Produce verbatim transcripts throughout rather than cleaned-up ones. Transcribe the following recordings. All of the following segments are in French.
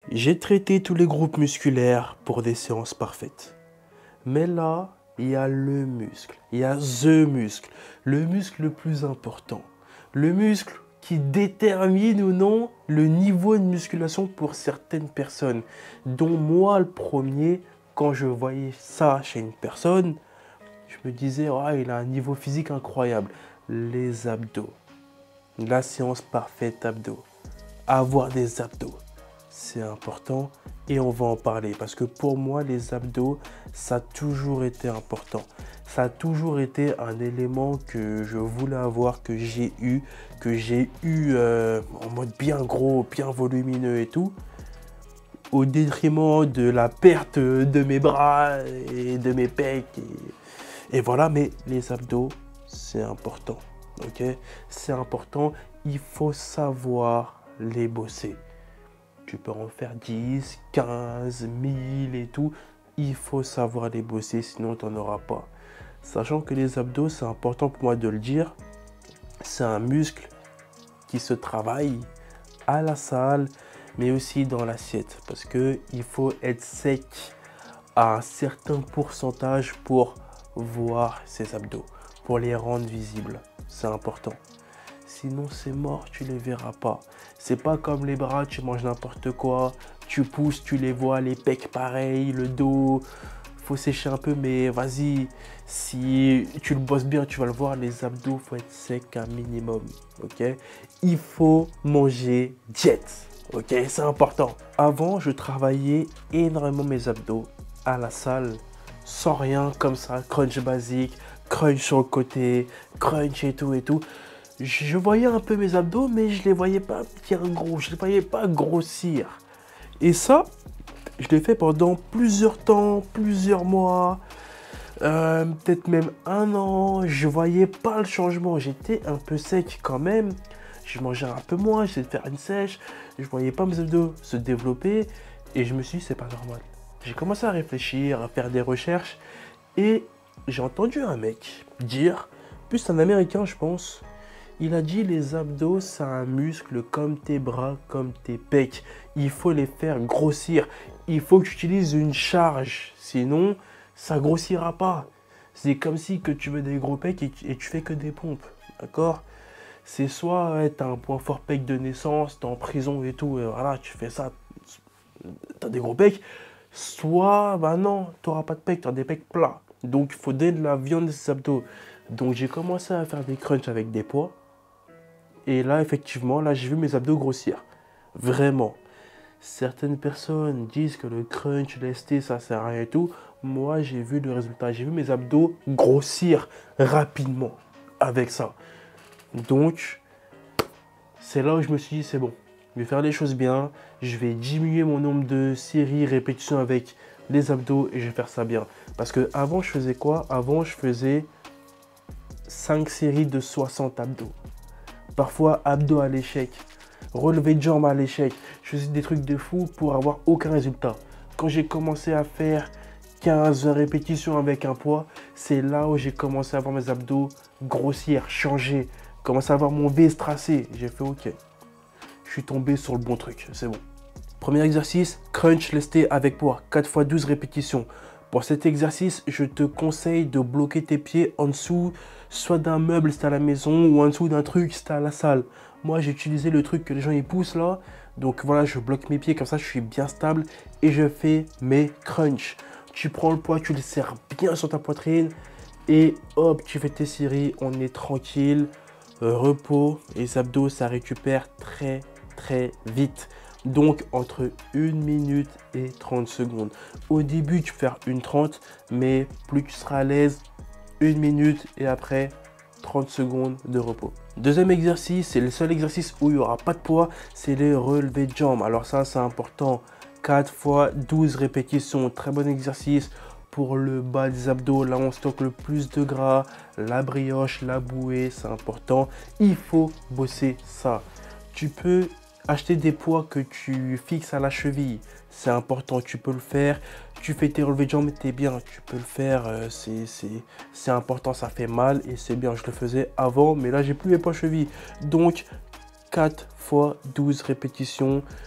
J'ai traité tous les groupes musculaires pour des séances parfaites. Mais là, il y a le muscle, il y a the muscle, le muscle le plus important. Le muscle qui détermine ou non le niveau de musculation pour certaines personnes. Dont moi, le premier, quand je voyais ça chez une personne, je me disais, oh, il a un niveau physique incroyable. Les abdos. La séance parfaite abdos. Avoir des abdos. C'est important et on va en parler parce que pour moi les abdos ça a toujours été important, ça a toujours été un élément que je voulais avoir, que j'ai eu que j'ai eu euh, en mode bien gros, bien volumineux et tout, au détriment de la perte de mes bras et de mes pecs et, et voilà. Mais les abdos c'est important, ok, c'est important, il faut savoir les bosser. Tu peux en faire dix, quinze, mille et tout. Il faut savoir les bosser, sinon tu n'en auras pas. Sachant que les abdos, c'est important pour moi de le dire, c'est un muscle qui se travaille à la salle, mais aussi dans l'assiette. Parce qu'il faut être sec à un certain pourcentage pour voir ses abdos, pour les rendre visibles. C'est important. Sinon c'est mort, tu les verras pas. C'est pas comme les bras, tu manges n'importe quoi, tu pousses, tu les vois, les pecs pareil, le dos, faut sécher un peu, mais vas-y, si tu le bosses bien, tu vas le voir, les abdos, faut être sec un minimum, ok. Il faut manger diète, ok, c'est important. Avant, je travaillais énormément mes abdos à la salle, sans rien, comme ça, crunch basique, crunch sur le côté, crunch et tout et tout. Je voyais un peu mes abdos, mais je les voyais pas bien gros, je les voyais pas grossir. Et ça, je l'ai fait pendant plusieurs temps, plusieurs mois, euh, peut-être même un an. Je voyais pas le changement, j'étais un peu sec quand même. Je mangeais un peu moins, j'essayais de faire une sèche. Je voyais pas mes abdos se développer et je me suis dit c'est pas normal. J'ai commencé à réfléchir, à faire des recherches et j'ai entendu un mec dire, plus un Américain je pense. Il a dit les abdos, c'est un muscle comme tes bras, comme tes pecs. Il faut les faire grossir. Il faut que tu utilises une charge. Sinon, ça grossira pas. C'est comme si que tu veux des gros pecs et, et tu fais que des pompes. D'accord? C'est soit ouais, tu as un point fort pec de naissance, tu es en prison et tout. Et voilà, tu fais ça. Tu as des gros pecs. Soit, bah non, tu n'auras pas de pecs, tu as des pecs plats. Donc, il faut donner de la viande des abdos. Donc, j'ai commencé à faire des crunchs avec des poids. Et là, effectivement, là, j'ai vu mes abdos grossir. Vraiment. Certaines personnes disent que le crunch, lesté, ça sert à rien et tout. Moi, j'ai vu le résultat. J'ai vu mes abdos grossir rapidement avec ça. Donc, c'est là où je me suis dit, c'est bon. Je vais faire les choses bien. Je vais diminuer mon nombre de séries, répétitions avec les abdos et je vais faire ça bien. Parce que avant, je faisais quoi? Avant, je faisais cinq séries de soixante abdos. Parfois, abdos à l'échec, relevé de jambes à l'échec. Je faisais des trucs de fou pour avoir aucun résultat. Quand j'ai commencé à faire quinze répétitions avec un poids, c'est là où j'ai commencé à voir mes abdos grossir, changer, commencer à avoir mon V tracé. J'ai fait OK. Je suis tombé sur le bon truc, c'est bon. Premier exercice, crunch lesté avec poids, quatre fois douze répétitions. Pour cet exercice, je te conseille de bloquer tes pieds en dessous, soit d'un meuble si t'es à la maison, ou en dessous d'un truc si t'es à la salle. Moi, j'ai utilisé le truc que les gens y poussent là. Donc voilà, je bloque mes pieds, comme ça je suis bien stable et je fais mes crunchs. Tu prends le poids, tu le serres bien sur ta poitrine et hop, tu fais tes séries, on est tranquille. Euh, repos, les abdos, ça récupère très très vite. Donc entre une minute et trente secondes. Au début, tu peux faire une trente, mais plus tu seras à l'aise, une minute et après trente secondes de repos. Deuxième exercice, c'est le seul exercice où il n'y aura pas de poids, c'est les relevés de jambes. Alors ça, c'est important. quatre fois douze répétitions, très bon exercice. Pour le bas des abdos, là on stocke le plus de gras, la brioche, la bouée, c'est important. Il faut bosser ça. Tu peux acheter des poids que tu fixes à la cheville, c'est important, tu peux le faire. Tu fais tes relevés de jambes, t'es bien, tu peux le faire, euh, c'est important, ça fait mal et c'est bien. Je le faisais avant, mais là j'ai plus mes poids cheville. Donc quatre fois douze répétitions,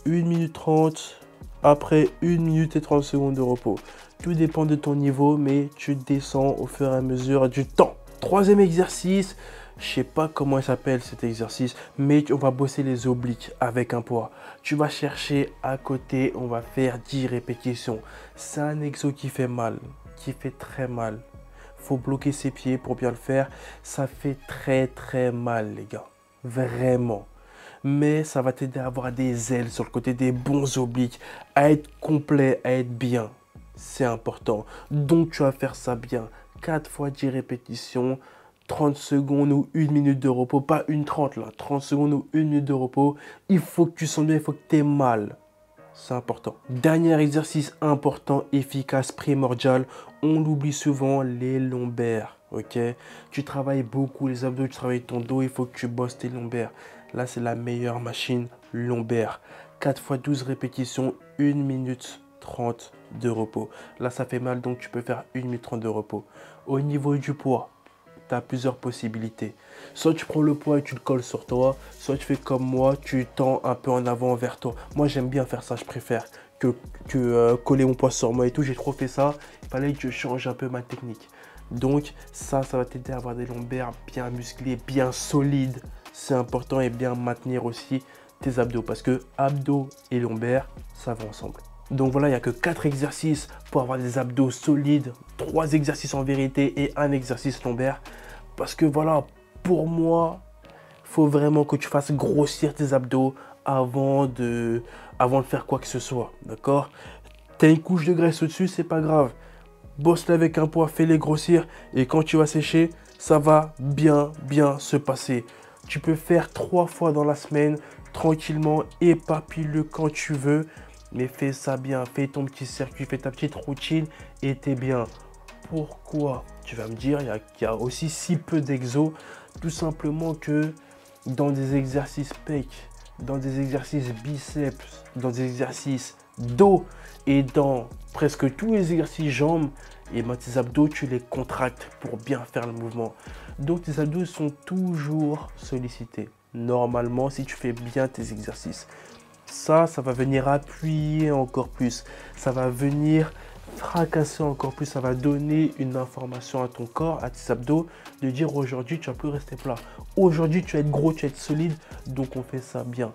une minute trente, après une minute et trente secondes de repos. Tout dépend de ton niveau, mais tu descends au fur et à mesure du temps. Troisième exercice, je sais pas comment il s'appelle cet exercice, mais on va bosser les obliques avec un poids. Tu vas chercher à côté, on va faire dix répétitions. C'est un exo qui fait mal, qui fait très mal. Faut bloquer ses pieds pour bien le faire. Ça fait très très mal les gars, vraiment. Mais ça va t'aider à avoir des ailes sur le côté, des bons obliques, à être complet, à être bien. C'est important. Donc tu vas faire ça bien. quatre fois dix répétitions, trente secondes ou une minute de repos. Pas une trente là, trente secondes ou une minute de repos. Il faut que tu sens bien, il faut que tu aies mal. C'est important. Dernier exercice important, efficace, primordial. On l'oublie souvent, les lombaires. Ok, tu travailles beaucoup les abdos, tu travailles ton dos, il faut que tu bosses tes lombaires. Là, c'est la meilleure machine lombaire. quatre fois douze répétitions, une minute trente de repos. Là, ça fait mal, donc tu peux faire une minute trente de repos. Au niveau du poids, tu as plusieurs possibilités. Soit tu prends le poids et tu le colles sur toi, soit tu fais comme moi, tu tends un peu en avant vers toi. Moi, j'aime bien faire ça, je préfère que, que euh, coller mon poids sur moi et tout. J'ai trop fait ça, il fallait que je change un peu ma technique. Donc ça, ça va t'aider à avoir des lombaires bien musclés, bien solides. C'est important, et bien maintenir aussi tes abdos parce que abdos et lombaires, ça va ensemble. Donc voilà, il n'y a que quatre exercices pour avoir des abdos solides, trois exercices en vérité et un exercice lombaire. Parce que voilà, pour moi, il faut vraiment que tu fasses grossir tes abdos avant de, avant de faire quoi que ce soit. D'accord? Tu as une couche de graisse au-dessus, c'est pas grave. Bosse-les avec un poids, fais-les grossir et quand tu vas sécher, ça va bien, bien se passer. Tu peux faire trois fois dans la semaine, tranquillement, éparpille-le quand tu veux. Mais fais ça bien, fais ton petit circuit, fais ta petite routine et t'es bien. Pourquoi? Tu vas me dire, il y, y a aussi si peu d'exos. Tout simplement que dans des exercices pecs, dans des exercices biceps, dans des exercices dos et dans presque tous les exercices jambes, et ben tes abdos, tu les contractes pour bien faire le mouvement. Donc tes abdos sont toujours sollicités. Normalement, si tu fais bien tes exercices. Ça, ça va venir appuyer encore plus. Ça va venir fracasser encore plus. Ça va donner une information à ton corps, à tes abdos, de dire aujourd'hui, tu vas plus rester plat. Aujourd'hui, tu vas être gros, tu vas être solide. Donc, on fait ça bien.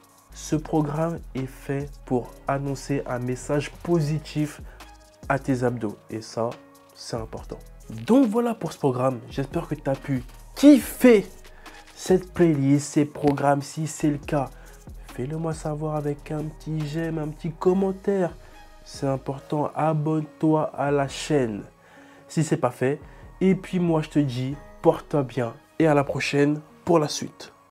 Ce programme est fait pour annoncer un message positif à tes abdos. Et ça, c'est important. Donc, voilà pour ce programme. J'espère que tu as pu kiffer cette playlist, ces programmes, si c'est le cas. Fais-le moi savoir avec un petit j'aime, un petit commentaire. C'est important, abonne-toi à la chaîne si ce n'est pas fait. Et puis moi je te dis, porte-toi bien et à la prochaine pour la suite.